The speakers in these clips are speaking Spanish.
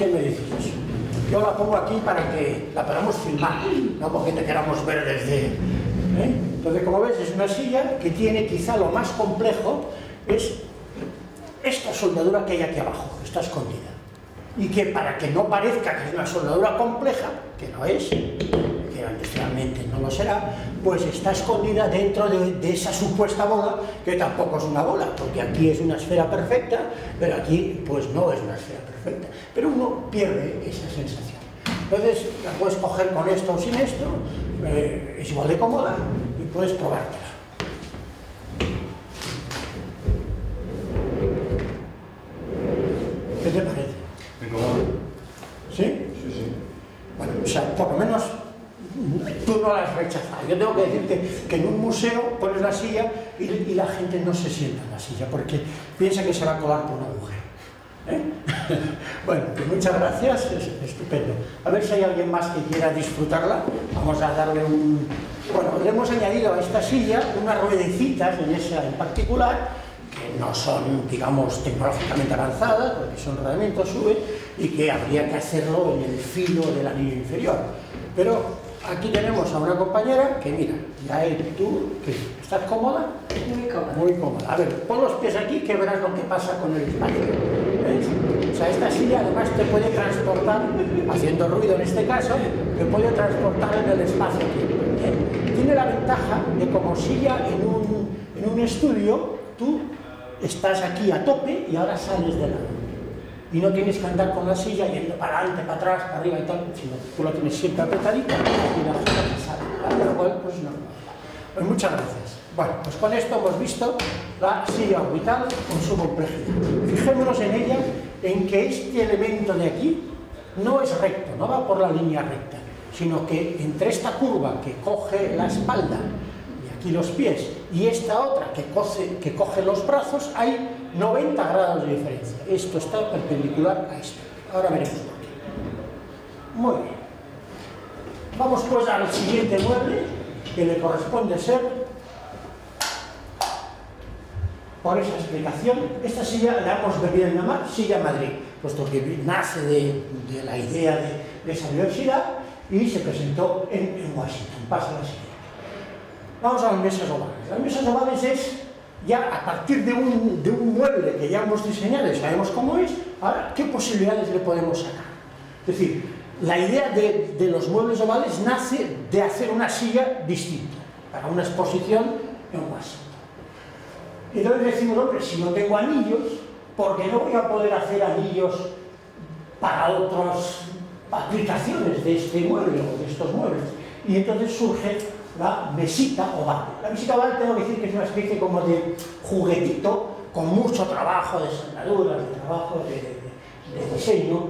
¿Qué me dices eso? Yo la pongo aquí para que la podamos filmar, no porque te queramos ver desde... Entonces, como ves, es una silla que tiene quizá lo más complejo, es esta soldadura que hay aquí abajo, que está escondida. Y que para que no parezca que es una soldadura compleja, que no es, que industrialmente no lo será, pues está escondida dentro de esa supuesta bola, que tampoco es una bola, porque aquí es una esfera perfecta, pero aquí pues no es una esfera perfecta. Pero uno pierde esa sensación. Entonces la puedes coger con esto o sin esto, es igual de cómoda y puedes probártela. ¿Qué te parece? Me incomoda. ¿Sí? Sí, sí. Bueno, o sea, por lo menos tú no la has rechazado. Yo tengo que decirte que en un museo pones la silla y la gente no se sienta en la silla porque piensa que se va a colar por un agujero. Bueno, pues muchas gracias, es estupendo. A ver si hay alguien más que quiera disfrutarla. Vamos a darle un... Bueno, le hemos añadido a esta silla unas ruedecitas en esa en particular, que no son, digamos, tecnológicamente avanzadas, porque son rodamientos SUBE, y que habría que hacerlo en el filo del anillo inferior. Pero aquí tenemos a una compañera que, mira, ya tú, ¿qué? ¿Estás cómoda? Muy cómoda. Muy cómoda. A ver, pon los pies aquí que verás lo que pasa con el espacio. ¿Ves? O sea, esta silla además te puede transportar, haciendo ruido en este caso, te puede transportar en el espacio. Tiene la ventaja de como silla en un estudio, tú estás aquí a tope y ahora sales de lado. Y no tienes que andar con la silla yendo para adelante, para atrás, para arriba y tal, sino tú la tienes siempre apretadita y la silla te sale. ¿Vale? Lo cual, pues no. Pues muchas gracias. Bueno, pues con esto hemos visto la silla orbital con su complejidad. Fijémonos en ella, en que este elemento de aquí no es recto, no va por la línea recta, sino que entre esta curva que coge la espalda y aquí los pies y esta otra que coge los brazos, hay 90 grados de diferencia. Esto está perpendicular a esto. Ahora veremos por qué. Muy bien. Vamos pues al siguiente mueble, que le corresponde ser, por esa explicación, esta silla la hemos venido a llamar Silla Madrid, puesto que nace de la idea de esa universidad y se presentó en Washington. Pasa la siguiente. Vamos a las mesas ovales. Las mesas ovales es ya a partir de un mueble que ya hemos diseñado y sabemos cómo es, ahora qué posibilidades le podemos sacar. Es decir, la idea de los muebles ovales nace de hacer una silla distinta para una exposición en Washington. Entonces decimos, hombre, si no tengo anillos, ¿por qué no voy a poder hacer anillos para otras aplicaciones de este mueble o de estos muebles? Y entonces surge la mesita oval. La mesita oval tengo que decir que es una especie como de juguetito con mucho trabajo de soldaduras, de trabajo de diseño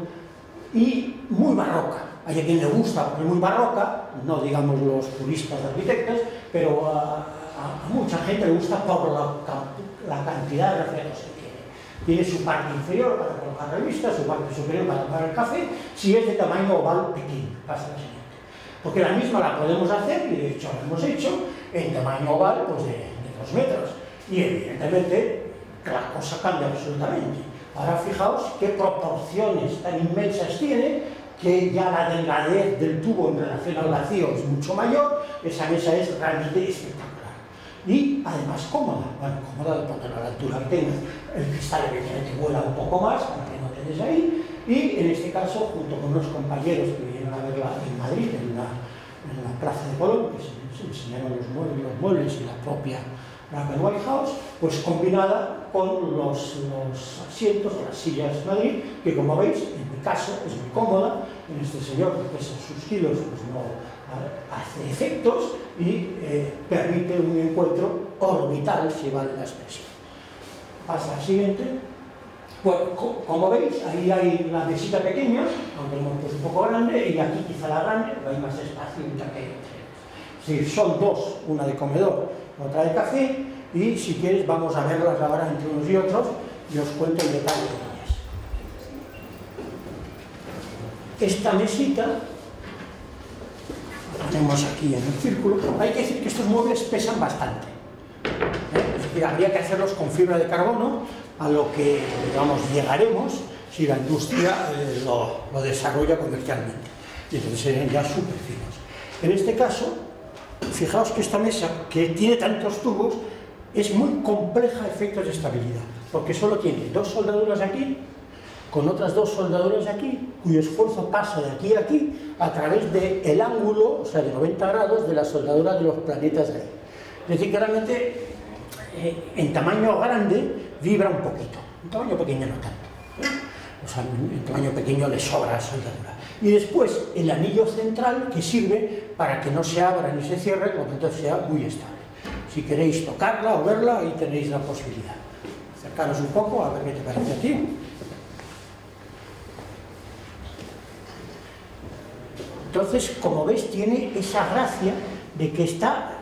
y muy barroca. Hay a quien le gusta porque es muy barroca, no digamos los puristas arquitectos, pero a mucha gente le gusta por la cantidad de reflejos que tiene. Tiene su parte inferior para colocar revistas, su parte superior para colocar el café, si es de tamaño oval pequeño, pasa la siguiente. Porque la misma la podemos hacer, y de hecho la hemos hecho, en tamaño oval pues de 2 metros. Y evidentemente la cosa cambia absolutamente. Ahora fijaos qué proporciones tan inmensas tiene, que ya la delgadez del tubo en relación al vacío es mucho mayor, esa mesa es realmente espectacular. Y además cómoda, bueno, cómoda porque a la altura que tengas, el cristal evidentemente vuela un poco más para que no te des ahí, y en este caso, junto con unos compañeros que vinieron a verla en Madrid, en la Plaza de Colón, que se enseñaron los muebles y la propia Black and White House, pues combinada con los asientos de las sillas Madrid, que como veis, en mi caso, es muy cómoda. En este señor que pesa sus kilos, pues no hace efectos y permite un encuentro orbital, si vale la expresión. Pasa al siguiente. Pues, como veis, ahí hay la mesita pequeña, aunque el monte es un poco grande, y aquí quizá la grande, pero hay más espacio entre ellos. Son dos, una de comedor, otra de café, y si quieres vamos a verlas ahora entre unos y otros y os cuento el detalle de ellas. Esta mesita la ponemos aquí en el círculo. Hay que decir que estos muebles pesan bastante, es decir, habría que hacerlos con fibra de carbono, a lo que, digamos, llegaremos, si la industria lo desarrolla comercialmente. Y entonces serían ya súper finos. En este caso, fijaos que esta mesa, que tiene tantos tubos, es muy compleja a efectos de estabilidad, porque solo tiene 2 soldaduras aquí, con otras 2 soldaduras aquí, cuyo esfuerzo pasa de aquí a aquí a través del ángulo, o sea, de 90 grados, de la soldadura de los planetas de ahí. Es decir, que realmente en tamaño grande vibra un poquito, en tamaño pequeño no tanto. O sea, en tamaño pequeño le sobra soldadura. Y después el anillo central, que sirve para que no se abra ni se cierre, por lo tanto sea muy estable. Si queréis tocarla o verla, ahí tenéis la posibilidad. Acercaros un poco, a ver qué te parece a ti. Entonces, como ves, tiene esa gracia de que está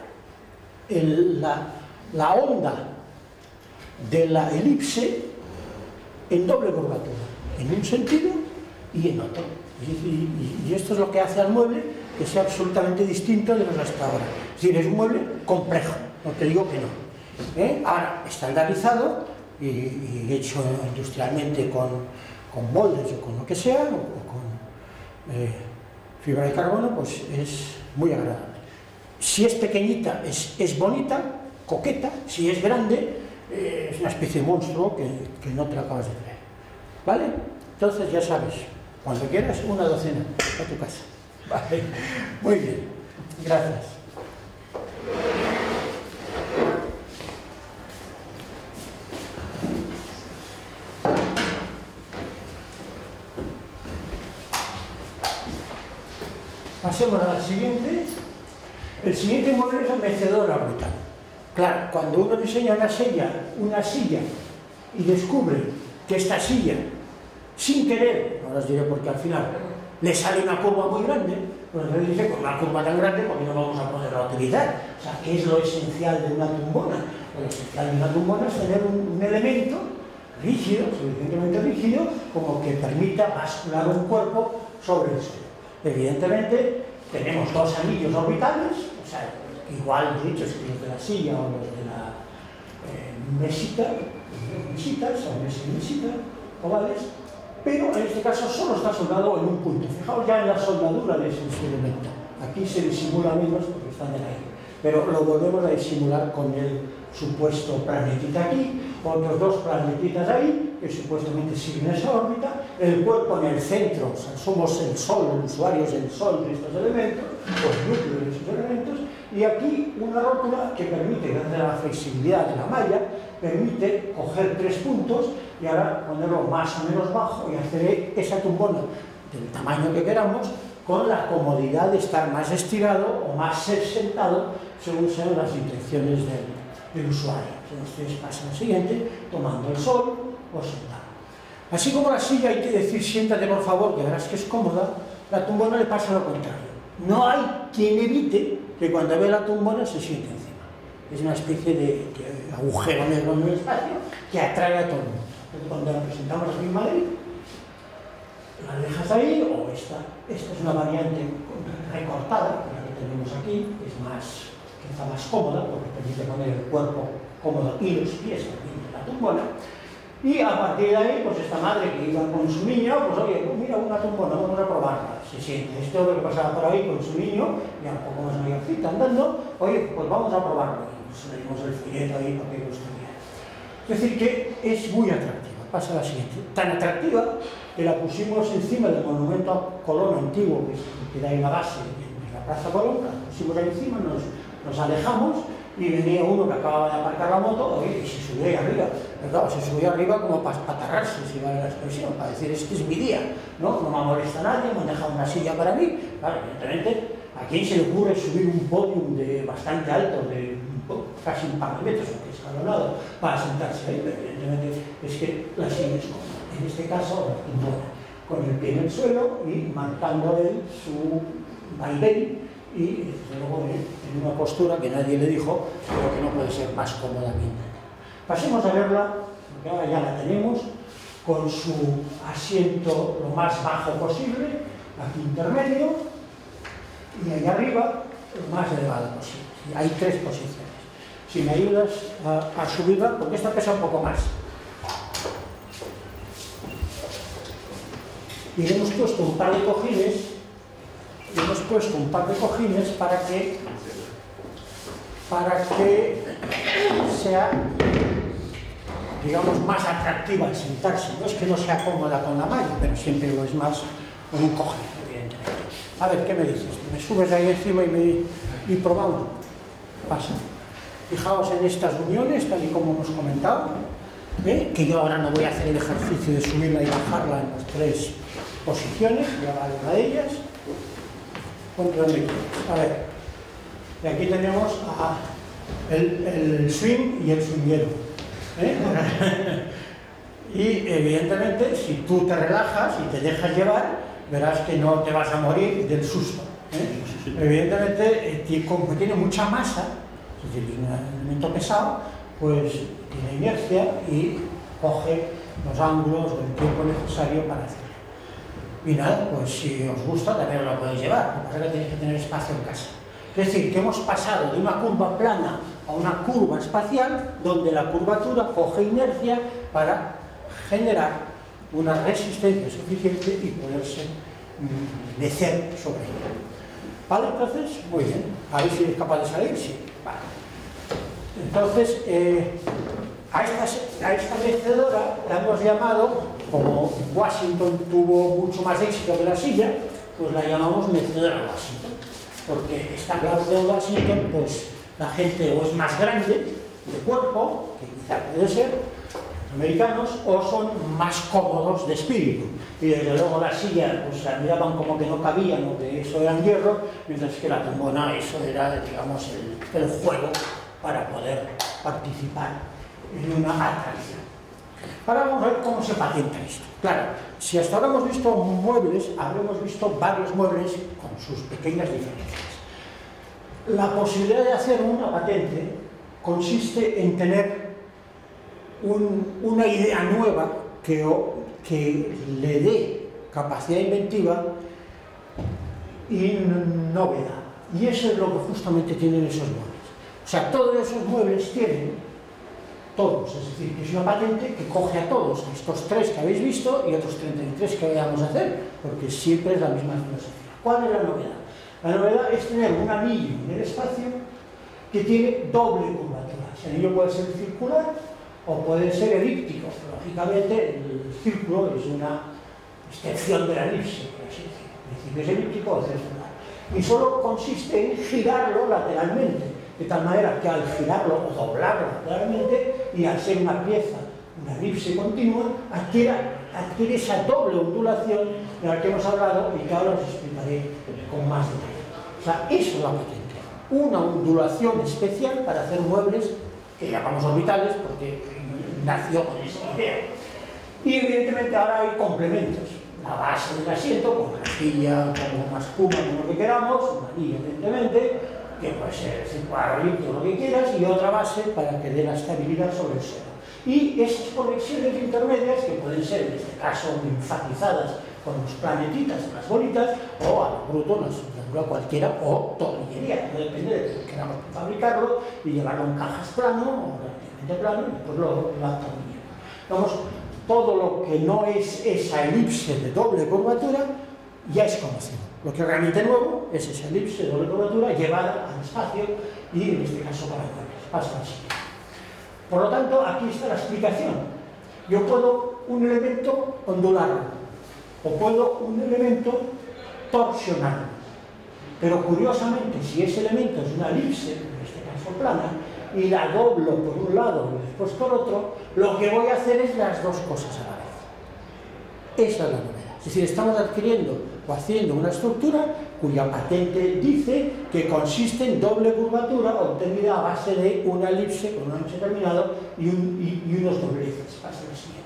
la onda de la elipse en doble curvatura, en un sentido y en otro. Y esto es lo que hace al mueble que sea absolutamente distinto de los hasta ahora. Es decir, es un mueble complejo, no te digo que no. Ahora, estandarizado y hecho industrialmente con moldes o con lo que sea, o con fibra de carbono, pues es muy agradable. Si es pequeñita, es bonita, coqueta. Si es grande, es una especie de monstruo que no te lo acabas de creer. ¿Vale? Entonces ya sabes, cuando quieras, una docena a tu casa. Vale. Muy bien. Gracias. Pasemos al siguiente. El siguiente mueble es el mecedor orbital. Claro, cuando uno diseña una silla y descubre que esta silla, sin querer, ahora os diré porque al final le sale una curva muy grande, pues le dice, con una curva tan grande, ¿por qué no vamos a poderla utilizar? O sea, ¿qué es lo esencial de una tumbona? Lo esencial de una tumbona es tener un elemento rígido, suficientemente rígido, como que permita bascular un cuerpo sobre el suelo. Evidentemente, tenemos 2 anillos orbitales, o sea, igual de hecho que los de la silla o los de la mesitas o mesitas ovales, pero en este caso solo está soldado en un punto. Fijaos ya en la soldadura de ese elemento. Aquí se disimula menos porque están en aire, pero lo volvemos a disimular con el supuesto planetita aquí, otros 2 planetitas ahí, que supuestamente siguen esa órbita, el cuerpo en el centro, o sea, somos el Sol, los usuarios del Sol de estos elementos, los núcleos de esos elementos, y aquí una rótula que permite, gracias a la flexibilidad de la malla, permite coger 3 puntos y ahora ponerlo más o menos bajo y hacer esa tumbona del tamaño que queramos, con la comodidad de estar más estirado o más sentado según sean las intenciones del usuario. Entonces pasa al siguiente, tomando el sol o sentado. Así como la silla, hay que decir siéntate por favor, que verás que es cómoda, la tumbona le pasa lo contrario. No hay quien evite que cuando ve la tumbona se siente encima. Es una especie de agujero negro en el espacio que atrae a todo el mundo. Entonces, cuando la presentamos aquí en Madrid, la dejas ahí, o esta es una variante recortada, que la que tenemos aquí, que es quizá más cómoda, porque permite poner el cuerpo cómodo y los pies en la tumbona. Y a partir de ahí, pues esta madre que iba con su niño, pues oye, pues mira una tumbona, vamos a probarla. Se siente, esto es lo que pasaba por ahí con su niño, ya un poco más mayorcita andando, oye, pues vamos a probarlo. Y pues le dimos el folleto ahí para que lo estudiara. Es decir, que es muy atractiva. Pasa a la siguiente. Tan atractiva que la pusimos encima del monumento a Colón antiguo, que da en la base de la Plaza Colón, la pusimos ahí encima, nos alejamos, y venía uno que acababa de aparcar la moto, oye, y se subió ahí arriba, ¿verdad? Se subió arriba como para atarrarse, si vale la expresión, para decir, este es mi día, ¿no? No me molesta nadie, me han dejado una silla para mí. Claro, evidentemente, ¿a quién se le ocurre subir un podium de bastante alto, de casi un par de metros, aunque escalonado, para sentarse ahí? Pero evidentemente es que la silla es cómoda. En este caso, la tumbona, con el pie en el suelo y marcando él su vaivén, y desde luego en una postura que nadie le dijo, pero que no puede ser más cómoda que intentar. Pasemos a verla, porque ahora ya la tenemos, con su asiento lo más bajo posible, aquí intermedio, y ahí arriba lo más elevado posible. Hay 3 posiciones. Si me ayudas a subirla, porque esta pesa un poco más. Y le hemos puesto un par de cojines, para que sea, digamos, más atractiva al sentarse. No es que no sea cómoda con la malla, pero siempre lo es más con un cojín, evidentemente. A ver, ¿qué me dices? ¿Me subes ahí encima y probamos? Pasa. Fijaos en estas uniones, tal y como hemos comentado, que yo ahora no voy a hacer el ejercicio de subirla y bajarla en las 3 posiciones, ya vale una de ellas. A ver, y aquí tenemos el swing y el swinguero. Y evidentemente, si tú te relajas y te dejas llevar, verás que no te vas a morir del susto. Evidentemente, como tiene mucha masa, es decir, es un elemento pesado, pues tiene inercia y coge los ángulos del tiempo necesario para hacerlo. Y nada, pues si os gusta también lo podéis llevar, lo que pasa es que tenéis que tener espacio en casa. Es decir, que hemos pasado de una curva plana a una curva espacial, donde la curvatura coge inercia para generar una resistencia suficiente y poderse mecer sobre ella. ¿Vale? Entonces, muy bien. A ver si eres capaz de salir, sí. Vale. Entonces, a esta mecedora la hemos llamado, como Washington tuvo mucho más éxito que la silla, pues la llamamos mecedora Washington, porque está claro que en Washington, pues la gente o es más grande de cuerpo, que quizá puede ser, americanos, o son más cómodos de espíritu. Y desde luego la silla, pues la miraban como que no cabían o que eso era en hierro, mientras que la tumbona, eso era, digamos, el juego para poder participar en una atracción. Ahora vamos a ver cómo se patenta esto. Claro, si hasta ahora hemos visto muebles, habremos visto varios muebles con sus pequeñas diferencias. La posibilidad de hacer una patente consiste en tener una idea nueva que le dé capacidad inventiva y novedad. Y eso es lo que justamente tienen esos muebles. O sea, todos esos muebles tienen, todos, es decir, que es una patente que coge a todos, a estos 3 que habéis visto y otros 33 que vayamos a hacer, porque siempre es la misma filosofía. ¿Cuál es la novedad? La novedad es tener un anillo en el espacio que tiene doble curvatura. Ese anillo puede ser circular o puede ser elíptico. Lógicamente, el círculo es una extensión de la elipse, por así decirlo. En principio es elíptico o circular. Y solo consiste en girarlo lateralmente, de tal manera que al girarlo o doblarlo lateralmente, y al ser una pieza, una elipse continua, adquiere esa doble ondulación de la que hemos hablado y que ahora os explicaré con más detalle. O sea, eso es la patente. Una ondulación especial para hacer muebles que llamamos orbitales porque nació con esa idea. Y evidentemente ahora hay complementos. La base del asiento, con rejilla, con más espuma, con lo que queramos, un anillo evidentemente, que puede ser circular o elíptico, lo que quieras, y otra base para que dé la estabilidad sobre el suelo. Y esas conexiones intermedias, que pueden ser en este caso enfatizadas con los planetitas, las bolitas, o a lo bruto, una estructura cualquiera, o tornillería, no depende de que queramos fabricarlo y llevarlo en cajas plano, o relativamente plano, y después lo atornillamos. Vamos, todo lo que no es esa elipse de doble curvatura ya es conocido. Lo que realmente nuevo es esa elipse de doble curvatura llevada al espacio y en este caso para muebles. Pasa así. Por lo tanto, aquí está la explicación. Yo puedo un elemento ondularlo o puedo un elemento torsionarlo. Pero curiosamente, si ese elemento es una elipse, en este caso plana, y la doblo por un lado y después por otro, lo que voy a hacer es las dos cosas a la vez. Esa es la novedad. Es decir, estamos adquiriendo o haciendo una estructura cuya patente dice que consiste en doble curvatura obtenida a base de una elipse con un ancho determinado y unos dobleces. Pasa lo siguiente.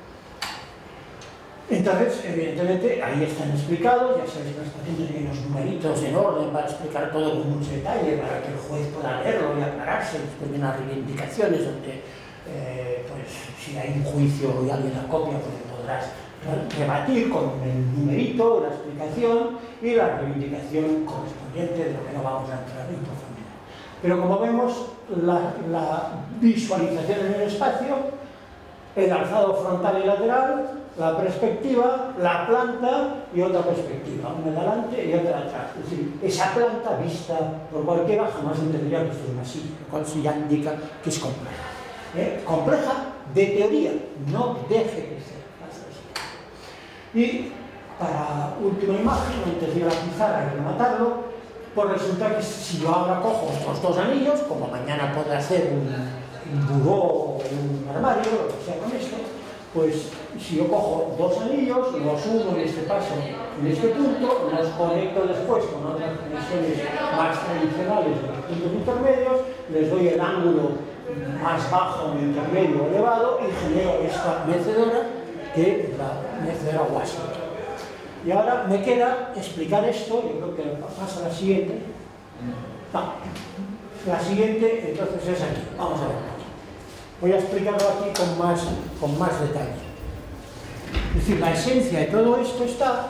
Entonces, evidentemente, ahí están explicados, ya sabéis que las patentes tienen unos numeritos en orden para explicar todo con mucho detalle, para que el juez pueda leerlo y aclararse, después de unas reivindicaciones donde, pues, si hay un juicio y alguien la copia, pues podrás rebatir con el numerito, la explicación y la reivindicación correspondiente, de lo que no vamos a entrar en profundidad. Pero como vemos, la visualización en el espacio el alzado frontal y lateral, la perspectiva, la planta y otra perspectiva, una de adelante y otra de atrás. Es decir, esa planta vista por cualquiera jamás entendería que esto es una silla, lo cual sí ya indica que es compleja. Compleja de teoría, no deje de ser. Y para última imagen, antes de ir a la pizarra y rematarlo, pues resulta que si yo ahora cojo estos dos anillos, como mañana podré hacer un buró o un armario, lo que sea con esto, pues si yo cojo dos anillos, los uno en este caso en este punto, los conecto después con otras conexiones más tradicionales de los puntos intermedios, les doy el ángulo más bajo, intermedio o elevado y genero esta mecedora, que es la mecedora Washington. Y ahora me queda explicar esto, yo creo que pasa a la siguiente. No, la siguiente entonces es aquí, vamos a ver. Voy a explicarlo aquí con más detalle. Es decir, la esencia de todo esto está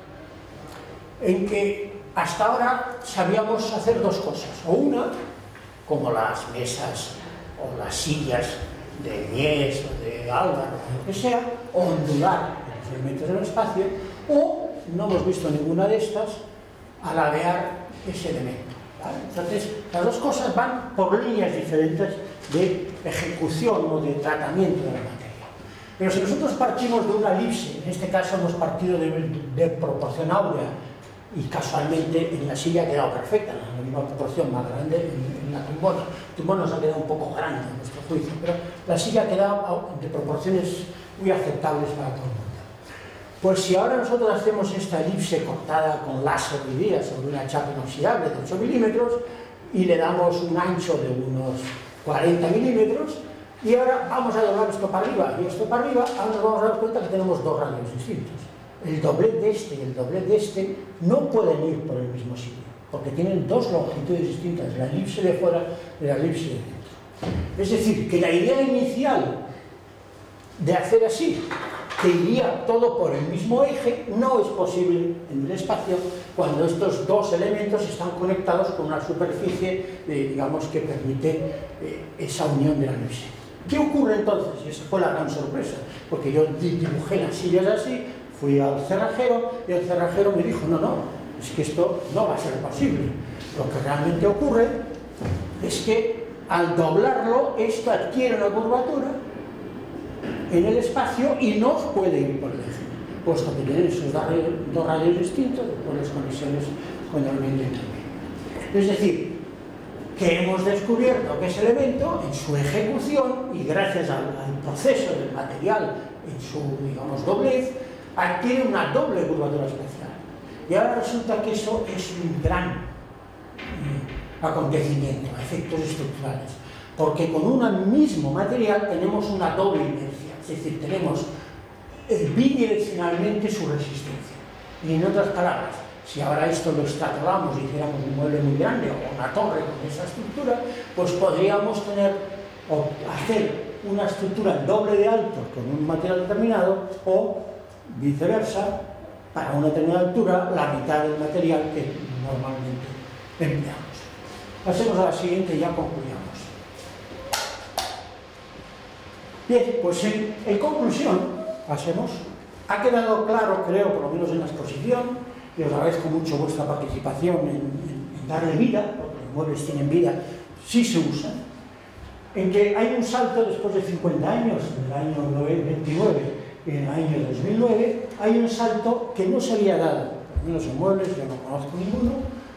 en que hasta ahora sabíamos hacer dos cosas. O una, como las mesas o las sillas de Mies o de Álvaro, o lo que sea, ondular en el espacio, o no hemos visto ninguna de estas, alabear ese elemento. ¿Vale? Entonces, las dos cosas van por líneas diferentes de ejecución o de tratamiento de la materia. Pero si nosotros partimos de una elipse, en este caso hemos partido de proporción áurea, y casualmente en la silla ha quedado perfecta, en la misma proporción más grande en la tumbona. La tumbona nos ha quedado un poco grande a nuestro juicio, pero la silla ha quedado de proporciones muy aceptables para todo el mundo. Pues si ahora nosotros hacemos esta elipse cortada con láser hoy día sobre una chapa inoxidable de 8 milímetros y le damos un ancho de unos 40 milímetros, y ahora vamos a doblar esto para arriba y esto para arriba, ahora nos vamos a dar cuenta que tenemos dos radios distintos. El doblez de este y el doblez de este no pueden ir por el mismo sitio, porque tienen dos longitudes distintas, la elipse de fuera y la elipse de dentro. Es decir, que la idea inicial de hacer así, que iría todo por el mismo eje, no es posible en el espacio cuando estos dos elementos están conectados con una superficie, digamos, que permite esa unión de la elipse. ¿Qué ocurre entonces? Y esa fue la gran sorpresa, porque yo dibujé las sillas así, fui al cerrajero y el cerrajero me dijo, no, es que esto no va a ser posible. Lo que realmente ocurre es que al doblarlo, esto adquiere una curvatura en el espacio y no puede ir por el eje, puesto que tienen esos dos radios distintos por las conexiones con el elemento intermedio. Es decir, que hemos descubierto que ese elemento en su ejecución y gracias al proceso del material en su, digamos, doblez, adquiere una doble curvatura espacial. Y ahora resulta que eso es un gran acontecimiento, efectos estructurales, porque con un mismo material tenemos una doble inercia, es decir, tenemos bidireccionalmente su resistencia. Y en otras palabras, si ahora esto lo extrapolamos y hiciéramos un mueble muy grande o una torre con esa estructura, pues podríamos tener o hacer una estructura doble de alto con un material determinado o viceversa, para una determinada altura, la mitad del material que normalmente empleamos. Pasemos a la siguiente y ya concluyamos. Bien, pues en conclusión, pasemos. Ha quedado claro, creo, por lo menos en la exposición, y os agradezco mucho vuestra participación en darle vida, porque los muebles tienen vida, sí se usan, en que hay un salto después de 50 años, en el año 29 y en el año 2009, hay un salto que no se había dado, por lo menos en muebles, yo no conozco ninguno,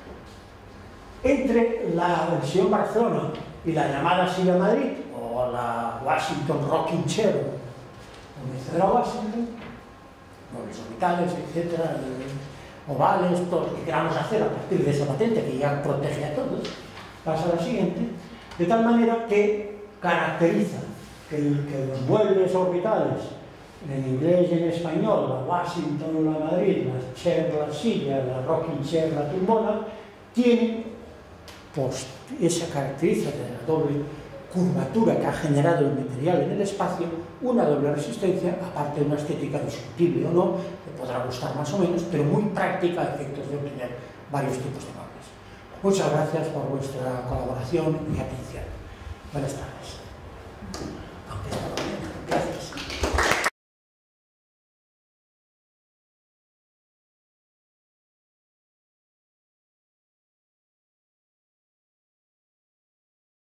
entre la versión Barcelona y la llamada silla Madrid, o la Washington Rocking Chair, o mecedora Washington, muebles orbitales, etcétera, ovales, todo lo que queramos hacer a partir de esa patente que ya protege a todos, pasa a la siguiente, de tal manera que caracteriza que los muebles orbitales, en inglés y en español, la Washington, la Madrid, la chair, la silla, la rocking chair, la tumbona, tienen pues esa característica de la doble curvatura que ha generado el material en el espacio, una doble resistencia, aparte de una estética discutible o no, que podrá gustar más o menos, pero muy práctica a efectos de obtener varios tipos de muebles. Muchas gracias por vuestra colaboración y atención. Buenas tardes.